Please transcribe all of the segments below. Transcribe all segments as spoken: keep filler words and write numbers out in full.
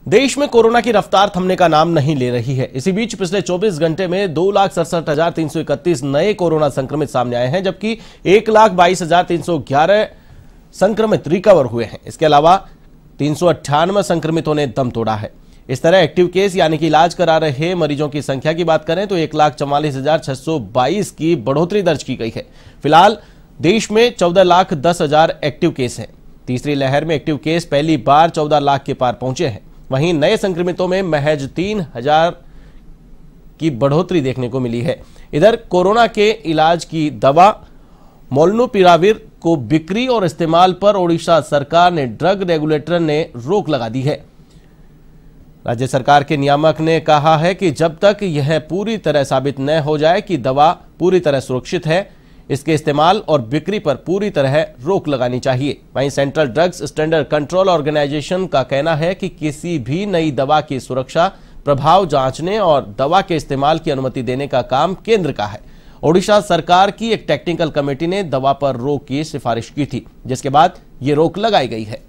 देश में कोरोना की रफ्तार थमने का नाम नहीं ले रही है। इसी बीच पिछले चौबीस घंटे में दो लाख सड़सठ हजार तीन सौ इकतीस नए कोरोना संक्रमित सामने आए हैं, जबकि एक लाख बाईस हजार तीन सौ ग्यारह संक्रमित रिकवर हुए हैं। इसके अलावा तीन सौ अट्ठानवे संक्रमितों ने दम तोड़ा है। इस तरह एक्टिव केस यानी कि इलाज करा रहे मरीजों की संख्या की बात करें तो एक लाख चौवालीस हजार छह सौ बाईस की बढ़ोतरी दर्ज की गई है। फिलहाल देश में चौदह लाख दस हजार एक्टिव केस हैं। तीसरी लहर में एक्टिव केस पहली बार चौदह लाख के पार पहुंचे हैं। वहीं नए संक्रमितों में महज तीन हजार की बढ़ोतरी देखने को मिली है। इधर कोरोना के इलाज की दवा मोलनुपिराविर को बिक्री और इस्तेमाल पर ओडिशा सरकार ने ड्रग रेगुलेटर ने रोक लगा दी है। राज्य सरकार के नियामक ने कहा है कि जब तक यह पूरी तरह साबित न हो जाए कि दवा पूरी तरह सुरक्षित है, इसके इस्तेमाल और बिक्री पर पूरी तरह रोक लगानी चाहिए। वहीं central drugs standard control organisation का कहना है कि किसी भी नई दवा की सुरक्षा, प्रभाव जांचने और दवा के इस्तेमाल की अनुमति देने का काम केंद्र का है। ओडिशा सरकार की एक टेक्निकल कमेटी ने दवा पर रोक की सिफारिश की थी, जिसके बाद ये रोक लगाई गई है।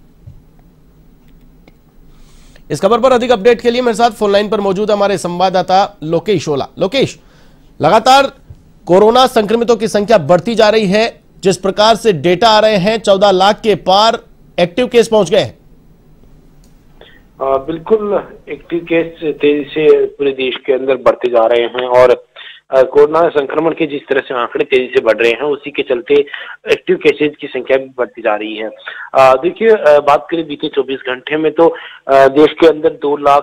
इस खबर पर अधिक अपडेट के लिए मेरे साथ फोन लाइन पर मौजूद हमारे संवाददाता लोकेश ओला। लोकेश, लगातार कोरोना संक्रमितों की संख्या बढ़ती जा रही है। जिस प्रकार से डेटा आ रहे हैं, चौदह लाख के पार एक्टिव केस पहुंच गए हैं। बिल्कुल, एक्टिव केस तेजी से पूरे देश के अंदर बढ़ते जा रहे हैं और कोरोना संक्रमण के जिस तरह से आंकड़े तेजी से बढ़ रहे हैं, उसी के चलते एक्टिव केसेज की संख्या भी बढ़ती जा रही है। देखिए, बात करें बीते चौबीस घंटे में तो देश के अंदर दो लाख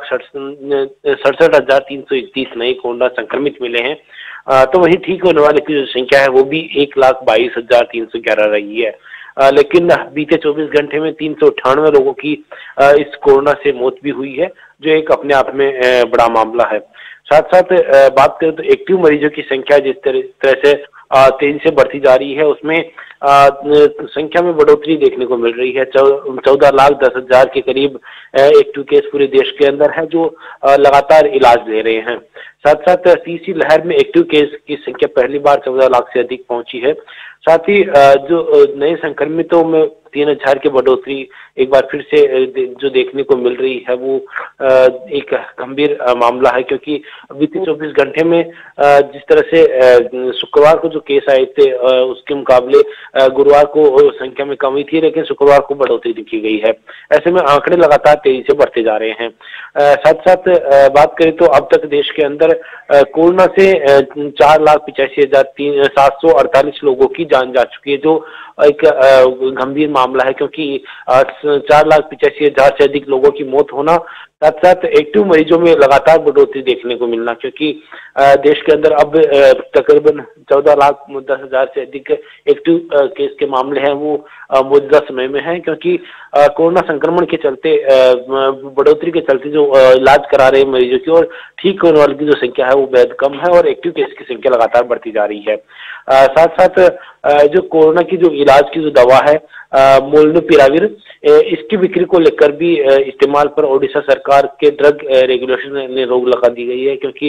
सड़सठ हजार तीन सौ इकतीस नए कोरोना संक्रमित मिले हैं। तो वहीं ठीक होने वाले की जो संख्या है वो भी एक लाख बाईस हजार तीन सौ ग्यारह रही है। आ, लेकिन बीते चौबीस घंटे में तीन सौ अट्ठानवे लोगों की आ, इस कोरोना से मौत भी हुई है, जो एक अपने आप में आ, बड़ा मामला है। साथ साथ आ, बात करें तो एक्टिव मरीजों की संख्या जिस तरह से तेजी से बढ़ती जा रही है, उसमें आ, संख्या में बढ़ोतरी देखने को मिल रही है। चौदह लाख दस हजार के करीब एक्टिव केस पूरे देश के अंदर है, जो लगातार इलाज ले रहे हैं। साथ साथ तीसरी लहर में एक्टिव केस की संख्या पहली बार चौदह लाख से अधिक पहुंची है। साथ ही जो नए संक्रमितों में तीन हजार की बढ़ोतरी एक बार फिर से जो देखने को मिल रही है, वो एक गंभीर मामला है, क्योंकि बीते चौबीस घंटे में जिस तरह से शुक्रवार को जो केस आए थे, उसके मुकाबले गुरुवार को संख्या में कमी थी, लेकिन शुक्रवार को बढ़ोतरी दिखी गई है। ऐसे में आंकड़े लगातार तेजी से बढ़ते जा रहे हैं। साथ साथ बात करें तो अब तक देश के अंदर कोरोना से चार लाख पिचासी हजार तीन सात सौ अड़तालीस लोगों की जान जा चुकी है, जो एक गंभीर मामला है, क्योंकि चार लाख पिचासी हजार से अधिक लोगों की मौत होना, साथ साथ एक्टिव मरीजों में लगातार बढ़ोतरी देखने को मिलना, क्योंकि देश के अंदर अब तकरीबन चौदह लाख दस हजार से अधिक एक्टिव केस के मामले हैं, वो मौजूदा समय में है, क्योंकि कोरोना संक्रमण के चलते बढ़ोतरी के चलते जो इलाज करा रहे मरीजों की और ठीक होने वालों की जो संख्या है वो बेहद कम है और एक्टिव केस की संख्या लगातार बढ़ती जा रही है। साथ साथ जो कोरोना की जो इलाज की जो दवा है मोलनुपिराविर, इसकी बिक्री को लेकर भी इस्तेमाल पर ओडिशा सरकार के ड्रग रेगुलेशन ने रोक लगा दी गई है, क्योंकि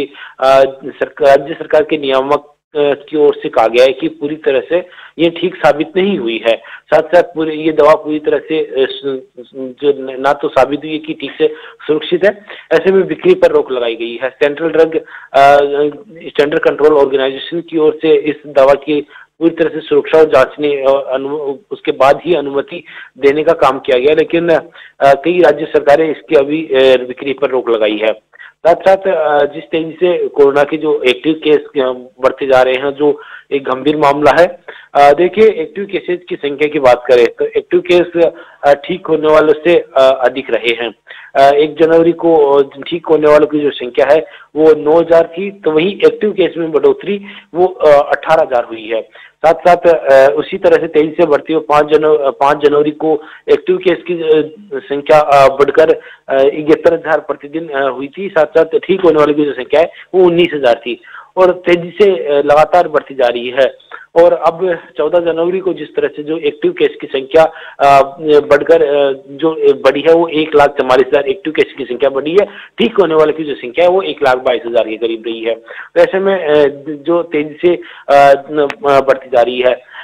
राज्य सरकार के नियामक की ओर से कहा गया है कि पूरी तरह से ये ठीक साबित नहीं हुई है। साथ साथ पूरी ये दवा पूरी तरह से जो ना तो साबित हुई है कि ठीक से सुरक्षित है, ऐसे में बिक्री पर रोक लगाई गई है। Central drug standard control organisation की ओर से इस दवा की पूरी तरह से सुरक्षा और जांचने और उसके बाद ही अनुमति देने का काम किया गया, लेकिन कई राज्य सरकारें इसकी अभी बिक्री पर रोक लगाई है। साथ साथ जिस तेजी से कोरोना के जो एक्टिव केस बढ़ते जा रहे हैं, जो एक गंभीर मामला है। देखिए, एक्टिव केसेज की संख्या की बात करें तो एक्टिव केस ठीक होने वालों से अधिक रहे हैं। एक जनवरी को ठीक होने वालों की जो संख्या है वो नौ हजार थी, तो वहीं एक्टिव केस में बढ़ोतरी वो अठारह हजार हुई है। साथ साथ उसी तरह से तेजी से बढ़ती हुई पाँच जनवरी पाँच जनवरी को एक्टिव केस की संख्या बढ़कर इकहत्तर हजार प्रतिदिन हुई थी। साथ साथ ठीक होने वालों की जो संख्या है वो उन्नीस हजार थी और तेजी से लगातार बढ़ती जा रही है। और अब चौदह जनवरी को जिस तरह से जो एक्टिव केस की संख्या बढ़कर जो बढ़ी है वो एक लाख चौवालीस हजार एक्टिव केस की संख्या बढ़ी है, ठीक होने वाले की जो संख्या है वो एक लाख बाईस हजार के करीब रही है। तो ऐसे में जो तेजी से बढ़ती जा रही है।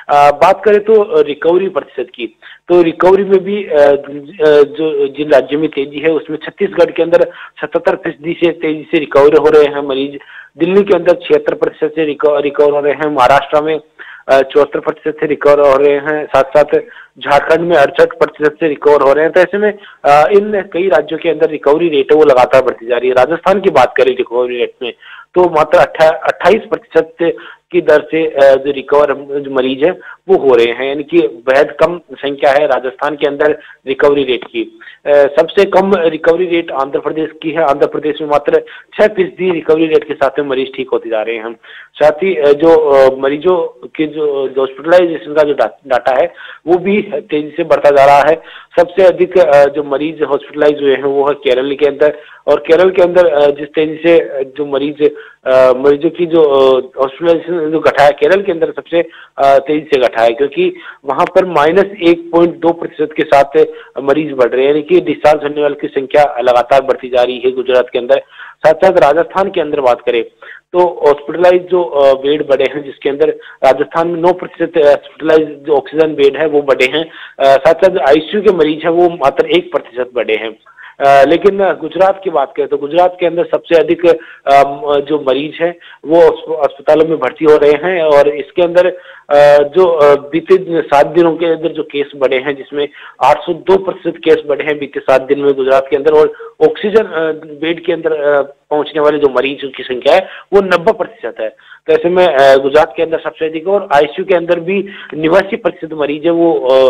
बात करें तो रिकवरी प्रतिशत की, तो रिकवरी में भी जो जिन राज्यों में तेजी है उसमें छत्तीसगढ़ के अंदर सतहत्तर फीसदी से तेजी से रिकवर हो रहे हैं मरीज, दिल्ली के अंदर छिहत्तर प्रतिशत से रिकवर हो रहे हैं, महाराष्ट्र में चौहत्तर प्रतिशत से रिकवर हो रहे हैं, साथ साथ झारखंड में अड़सठ प्रतिशत से रिकवर हो रहे हैं। तो ऐसे में इन कई राज्यों के अंदर रिकवरी रेट है वो लगातार बढ़ती जा रही है। राजस्थान की बात करें रिकवरी रेट में तो मात्र अट्ठाईस प्रतिशत की दर से जो रिकवर जो मरीज है वो हो रहे हैं, यानी कि बेहद कम संख्या है राजस्थान के अंदर रिकवरी रेट की। सबसे कम रिकवरी रेट आंध्र प्रदेश की है, आंध्र प्रदेश में मात्र छह फीसदी रिकवरी रेट के साथ में मरीज ठीक होते जा रहे हैं। साथ ही जो मरीजों के जो हॉस्पिटलाइजेशन का जो डाटा है वो भी तेजी से बढ़ता जा रहा है। सबसे अधिक जो मरीज हॉस्पिटलाइज हुए हैं वो है केरल के अंदर, और केरल के अंदर जिस तेजी से जो मरीज मरीजों की जो हॉस्पिटलाइजेशन जो घटा है केरल के अंदर सबसे तेजी से घटा है, क्योंकि वहां पर माइनस एक पॉइंट दो प्रतिशत के साथ मरीज बढ़ रहे हैं, यानी कि डिस्चार्ज होने वालों की संख्या लगातार बढ़ती जा रही है गुजरात के अंदर। साथ साथ राजस्थान के अंदर बात करें तो हॉस्पिटलाइज जो बेड बढ़े हैं, जिसके अंदर राजस्थान में नौ प्रतिशत हॉस्पिटलाइज जो ऑक्सीजन बेड है वो बढ़े हैं, साथ साथ आईसीयू के मरीज है वो मात्र एक प्रतिशत बढ़े हैं। आ, लेकिन गुजरात की बात करें तो गुजरात के अंदर सबसे अधिक आ, जो मरीज हैं वो अस्पतालों में भर्ती हो रहे हैं, और इसके अंदर आ, जो बीते सात दिनों के अंदर जो केस बढ़े हैं जिसमें आठ सौ दो प्रतिशत केस बढ़े हैं बीते सात दिन में गुजरात के अंदर, और ऑक्सीजन बेड के अंदर पहुंचने वाले जो मरीजों की संख्या है वो नब्बे प्रतिशत है। तो ऐसे में गुजरात के अंदर सबसे अधिक, और आईसीयू के अंदर भी निवासी प्रतिशत मरीज है वो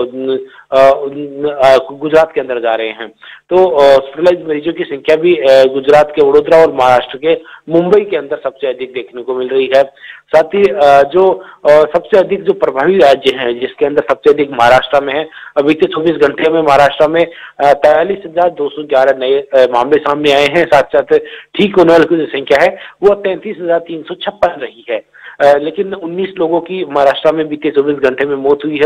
गुजरात के अंदर जा रहे हैं। तो हॉस्पिटलाइज मरीजों की संख्या भी गुजरात के वडोदरा और महाराष्ट्र के मुंबई के अंदर सबसे अधिक देखने को मिल रही है। साथ ही जो सबसे अधिक जो प्रभावी राज्य हैं जिसके अंदर सबसे अधिक महाराष्ट्र में है, बीते चौबीस घंटे में महाराष्ट्र में तैतालीस हजार दो सौ ग्यारह नए मामले सामने आए हैं, साथ साथ ठीक होने वालों की जो संख्या है वो तैंतीस हजार तीन सौ छप्पन रही है। लेकिन उन्नीस लोगों की महाराष्ट्र में बीते चौबीस घंटे में मौत हुई है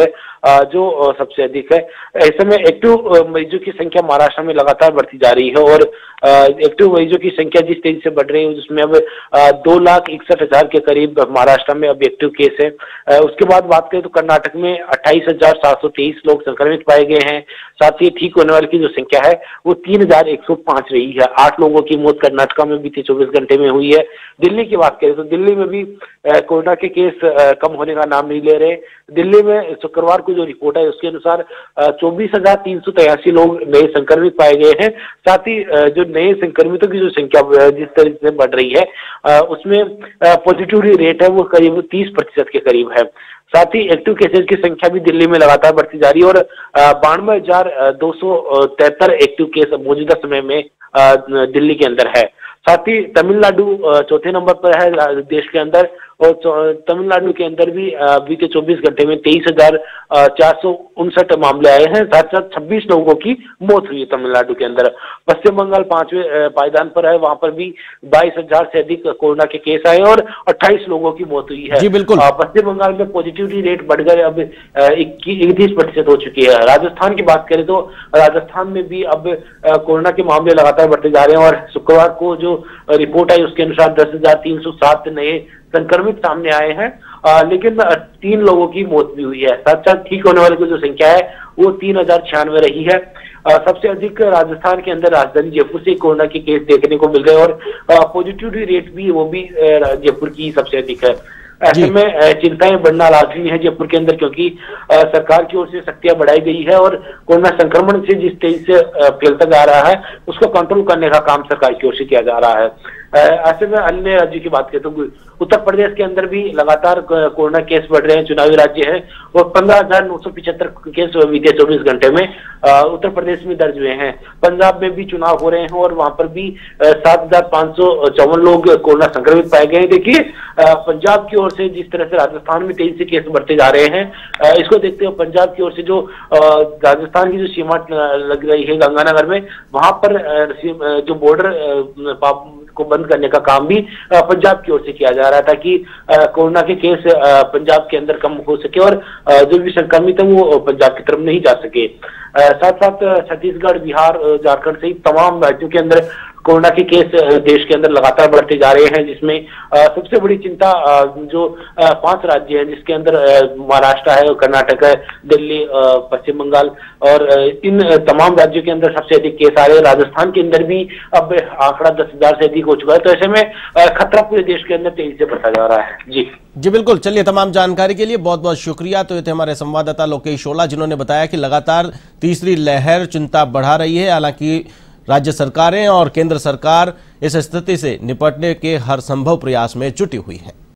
जो सबसे अधिक है। ऐसे में एक्टिव मरीजों की संख्या महाराष्ट्र में लगातार बढ़ती जा रही है, और एक्टिव मरीजों की संख्या जिस तेजी से बढ़ रही है जिसमें अब दो लाख इकसठ हजार के करीब महाराष्ट्र में अब एक्टिव केस है। उसके बाद बात करें तो कर्नाटक में अट्ठाईस हजार सात सौ तेईस लोग संक्रमित पाए गए हैं, साथ ही ठीक होने वाले की जो संख्या है वो तीन हजार एक सौ पांच रही है। आठ लोगों की मौत कर्नाटक में बीते चौबीस घंटे में हुई है। दिल्ली की बात करें तो दिल्ली में भी कोरोना के केस कम होने का नाम नहीं ले रहे। दिल्ली में शुक्रवार को जो रिपोर्ट है उसके अनुसार चौबीस हजार तीन सौ तिरासी लोग नए संक्रमित पाए गए हैं, साथ ही जो नए संक्रमितों की जो संख्या जिस तरीके से बढ़ रही है उसमें पॉजिटिविटी रेट है वो करीब तीस प्रतिशत के करीब है। साथ ही एक्टिव केसेज की संख्या भी दिल्ली में लगातार बढ़ती जा रही है, और बानवे हजार दो सौ तिहत्तर एक्टिव केस मौजूदा समय में दिल्ली के अंदर है। साथ ही तमिलनाडु चौथे नंबर पर है देश के अंदर, और तमिलनाडु के अंदर भी बीते चौबीस घंटे में तेईस हजार चार सौ उनसठ मामले आए हैं, साथ साथ छब्बीस लोगों की मौत हुई है तमिलनाडु के अंदर। पश्चिम बंगाल पांचवें पायदान पर है, वहां पर भी बाईस हजार से अधिक कोरोना के केस आए और अट्ठाईस लोगों की मौत हुई है। जी बिल्कुल। पश्चिम बंगाल में पॉजिटिविटी रेट बढ़कर अब इकतीस प्रतिशत हो चुकी है। राजस्थान की बात करें तो राजस्थान में भी अब कोरोना के मामले लगातार बढ़ते जा रहे हैं, और शुक्रवार को जो रिपोर्ट आई उसके अनुसार दस हजार तीन सौ सात नए संक्रमित सामने आए हैं, आ, लेकिन तीन लोगों की मौत भी हुई है। साथ साथ ठीक होने वाले की जो संख्या है वो तीन हजार छियानवे रही है। आ, सबसे अधिक राजस्थान के अंदर राजधानी जयपुर से कोरोना के केस देखने को मिल रहे हैं, और पॉजिटिविटी रेट भी वो भी जयपुर की सबसे अधिक है। ऐसे में चिंताएं बढ़ना लाजमी है जयपुर के अंदर, क्योंकि सरकार की ओर से सख्तियां बढ़ाई गई है, और कोरोना संक्रमण से जिस तेजी से फैलता जा रहा है उसको कंट्रोल करने का काम सरकार की ओर से किया जा रहा है। ऐसे में अन्य राज्यों की बात करें तो उत्तर प्रदेश के अंदर भी लगातार कोरोना केस बढ़ रहे हैं, चुनावी राज्य है, और पंद्रह हजार नौ सौ पिछहत्तर केस बीते चौबीस घंटे में उत्तर प्रदेश में दर्ज हुए हैं। पंजाब में भी चुनाव हो रहे हैं और वहां पर भी सात हजार पांच सौ चौवन लोग कोरोना संक्रमित पाए गए हैं। देखिए पंजाब की ओर से जिस तरह से राजस्थान में तेजी से केस बढ़ते जा रहे हैं, इसको देखते हुए पंजाब की ओर से जो राजस्थान की जो सीमा लग रही है गंगानगर में, वहां पर जो बॉर्डर को बंद करने का काम भी पंजाब की ओर से किया जा रहा है, ताकि कोरोना के केस पंजाब के अंदर कम हो सके और जो भी संक्रमित है वो पंजाब की तरफ नहीं जा सके। साथ साथ छत्तीसगढ़, बिहार, झारखंड सहित तमाम राज्यों के अंदर कोरोना के केस देश के अंदर लगातार बढ़ते जा रहे हैं, जिसमें सबसे बड़ी चिंता जो पांच राज्य हैं जिसके अंदर महाराष्ट्र है, कर्नाटक है, दिल्ली, पश्चिम बंगाल और इन तमाम राज्यों के अंदर सबसे अधिक केस आ रहे हैं। राजस्थान के अंदर भी अब आंकड़ा दस हजार से अधिक हो चुका है। तो ऐसे में खतरा पूरे देश के अंदर तेजी से बढ़ता जा रहा है। जी जी बिल्कुल। चलिए, तमाम जानकारी के लिए बहुत बहुत शुक्रिया। तो ये थे हमारे संवाददाता लोकेश ओला, जिन्होंने बताया कि लगातार तीसरी लहर चिंता बढ़ा रही है। हालांकि राज्य सरकारें और केंद्र सरकार इस स्थिति से निपटने के हर संभव प्रयास में जुटी हुई है।